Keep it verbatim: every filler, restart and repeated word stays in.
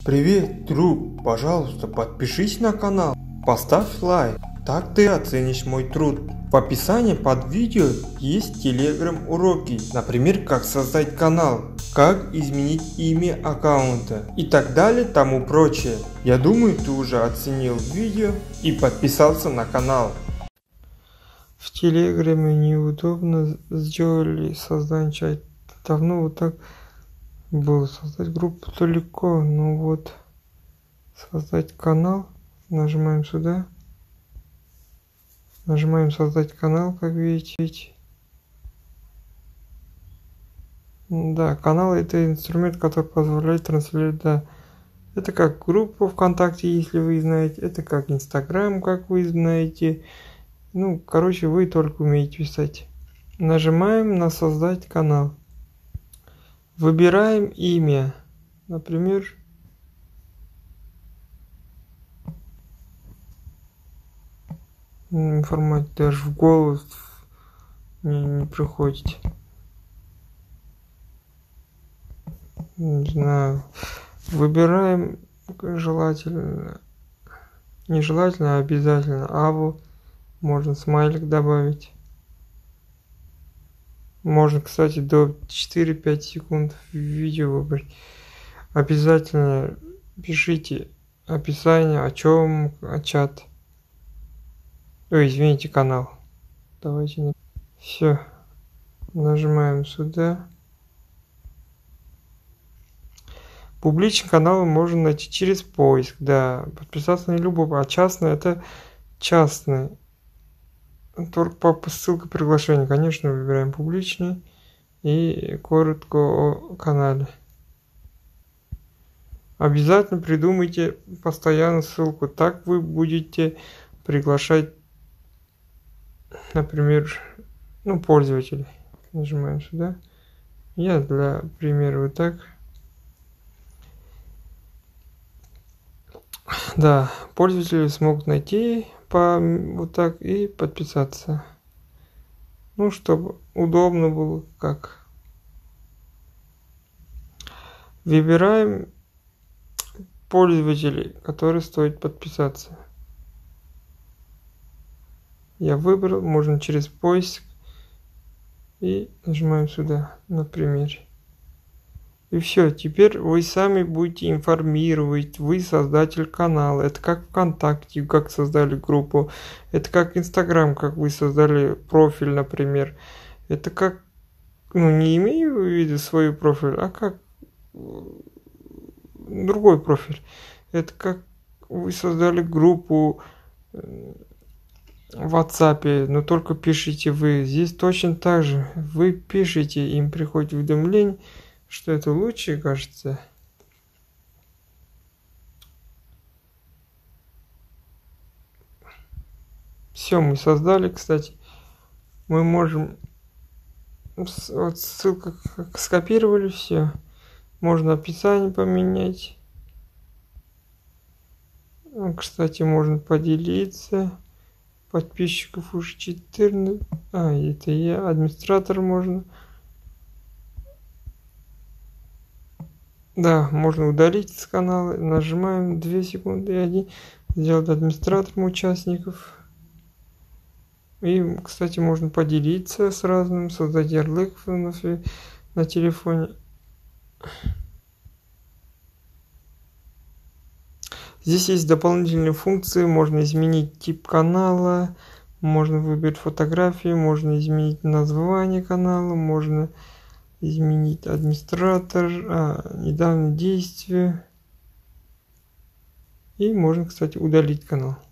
Привет, друг, пожалуйста, подпишись на канал, поставь лайк, так ты оценишь мой труд. В описании под видео есть телеграм уроки, например, как создать канал, как изменить имя аккаунта и так далее, тому прочее. Я думаю, ты уже оценил видео и подписался на канал. В телеграме неудобно сделали создание чата. Давно вот так было. Создать группу то легко, но вот создать канал, нажимаем сюда, нажимаем создать канал, как видите. Да, канал — это инструмент, который позволяет транслировать, да. Это как группа ВКонтакте, если вы знаете, это как Инстаграм, как вы знаете. Ну, короче, вы только умеете писать. Нажимаем на создать канал. Выбираем имя, например, информатика, даже в голову не, не приходит. Не знаю. Выбираем желательно, нежелательно, а обязательно аву. Можно смайлик добавить. Можно, кстати, до четыре-пять секунд в видео выбрать. Обязательно пишите описание, о чем чат. Ой, извините, канал. Давайте. Все. Нажимаем сюда. Публичный канал можно найти через поиск. Да, подписаться на любого. А частный — это частный. Только по ссылке приглашения. Конечно, выбираем публичный. И коротко о канале. Обязательно придумайте постоянно ссылку. Так вы будете приглашать, например, ну, пользователей. Нажимаем сюда. Я для примера вот так. Да, пользователи смогут найти по вот так и подписаться. Ну, чтобы удобно было как. Выбираем пользователей, которые стоит подписаться. Я выбрал, можно через поиск. И нажимаем сюда, например. И все, теперь вы сами будете информировать, вы создатель канала. Это как ВКонтакте, как создали группу. Это как Инстаграм, как вы создали профиль, например. Это как, ну, не имею в виду свой профиль, а как другой профиль. Это как вы создали группу в WhatsApp, но только пишите вы. Здесь точно так же. Вы пишете, им приходит уведомление, что это лучше, кажется. Все, мы создали, кстати. Мы можем... Вот ссылка скопировали, все. Можно описание поменять. Кстати, можно поделиться. Подписчиков уже четырнадцать. А, это я. Администратор можно. Да, можно удалить с канала. Нажимаем две секунды и один. Сделать администратором участников. И, кстати, можно поделиться с разным. Создать ярлык на, на телефоне. Здесь есть дополнительные функции. Можно изменить тип канала. Можно выбрать фотографии. Можно изменить название канала. Можно изменить администратор, а, недавние действия. И можно, кстати, удалить канал.